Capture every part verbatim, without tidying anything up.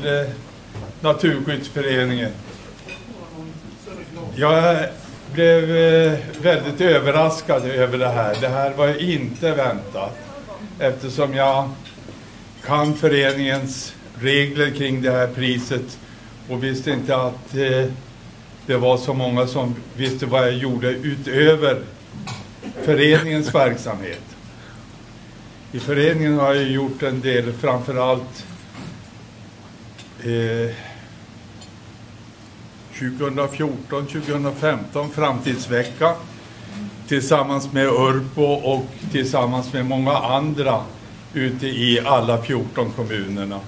till eh, Naturskyddsföreningen. Jag blev eh, väldigt överraskad över det här. Det här var inte väntat. Eftersom jag kan föreningens regler kring det här priset och visste inte att eh, det var så många som visste vad jag gjorde utöver föreningens verksamhet. I föreningen har jag gjort en del, framförallt eh, tjugohundrafjorton tjugohundrafemton framtidsvecka tillsammans med Urpo och tillsammans med många andra ute i alla fjorton kommunerna.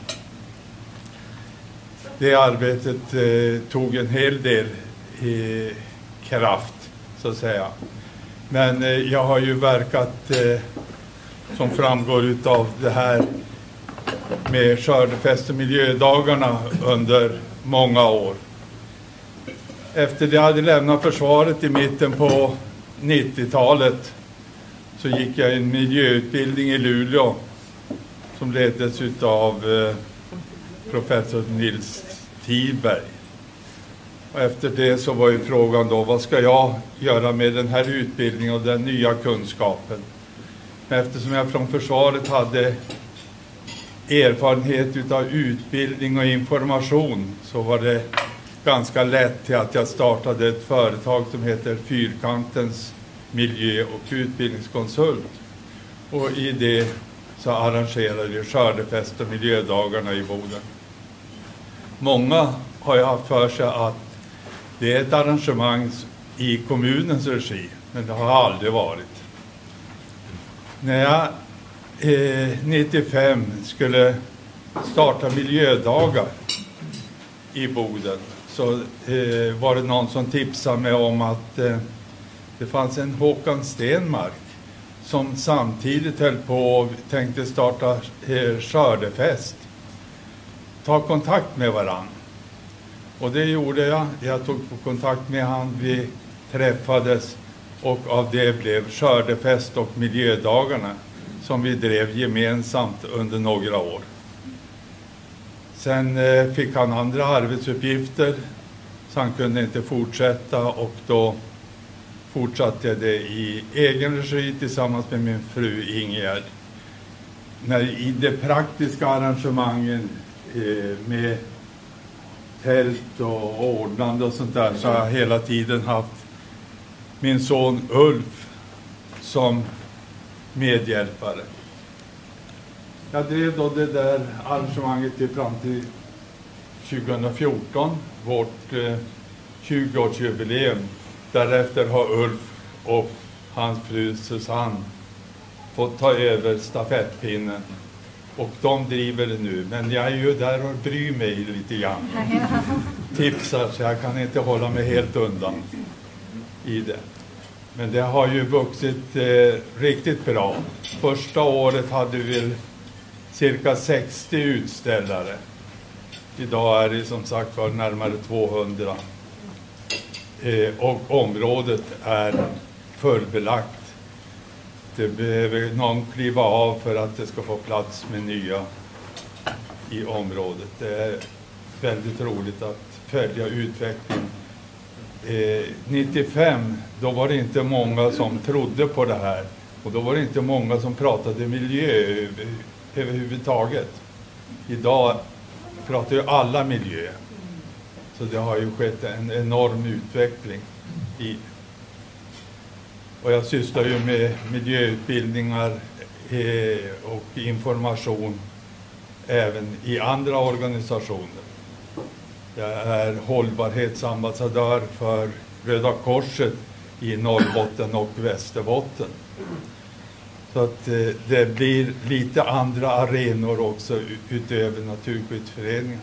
Det arbetet eh, tog en hel del eh, kraft, så att säga. Men eh, jag har ju verkat, eh, som framgår utav det här, med Skördefest och miljödagarna under många år. Efter det jag hade lämnat försvaret i mitten på nittiotalet så gick jag en miljöutbildning i Luleå som leddes utav eh, professor Nils Tidberg. Och efter det så var ju frågan då, vad ska jag göra med den här utbildningen och den nya kunskapen? Men eftersom jag från försvaret hade erfarenhet utav utbildning och information så var det ganska lätt till att jag startade ett företag som heter Fyrkantens miljö- och utbildningskonsult. Och i det så arrangerade jag Skördefest och miljödagarna i Boden. Många har ju haft för sig att det är ett arrangemang i kommunens regi, men det har aldrig varit. När jag eh, nittiofem skulle starta miljödagar i Boden så eh, var det någon som tipsade mig om att eh, det fanns en Håkan Stenmark som samtidigt höll på och tänkte starta eh, Skördefest. Ta kontakt med varann. Och det gjorde jag. Jag tog på kontakt med han. Vi träffades och av det blev Skördefest och miljödagarna som vi drev gemensamt under några år. Sen eh, fick han andra arbetsuppgifter så han kunde inte fortsätta och då fortsatte jag det i egen regi tillsammans med min fru Ingegärd. När i det praktiska arrangemangen eh, med tält och ordnande och sånt där så har jag hela tiden haft min son Ulf som medhjälpare. Jag drev då det där arrangemanget till fram till tjugohundrafjorton, vårt eh, tjugoårsjubileum. Därefter har Ulf och hans fru Susanne fått ta över stafettpinnen. Och de driver det nu. Men jag är ju där och bryr mig lite grann. Tipsar så jag kan inte hålla mig helt undan i det. Men det har ju vuxit eh, riktigt bra. Första året hade vi cirka sextio utställare. Idag är det som sagt var närmare tvåhundra. Eh, och området är fullbelagt. Det behöver någon kliva av för att det ska få plats med nya i området. Det är väldigt roligt att följa utvecklingen. Eh, nittiofem, då var det inte många som trodde på det här. Och då var det inte många som pratade miljö överhuvudtaget. Idag pratar ju alla miljö. Så det har ju skett en enorm utveckling i. Och jag sysslar ju med miljöutbildningar eh, och information även i andra organisationer. Jag är hållbarhetsambassadör för Röda Korset i Norrbotten och Västerbotten. Så att eh, det blir lite andra arenor också utöver Naturskyddsföreningen.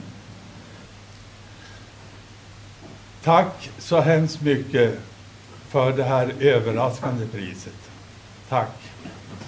Tack så hemskt mycket för det här överraskande priset. Tack!